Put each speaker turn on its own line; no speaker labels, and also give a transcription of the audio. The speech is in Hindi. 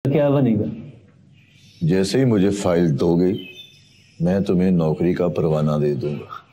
क्या बनेगा?
जैसे ही मुझे फाइल दोगे मैं तुम्हें नौकरी का परवाना दे दूंगा।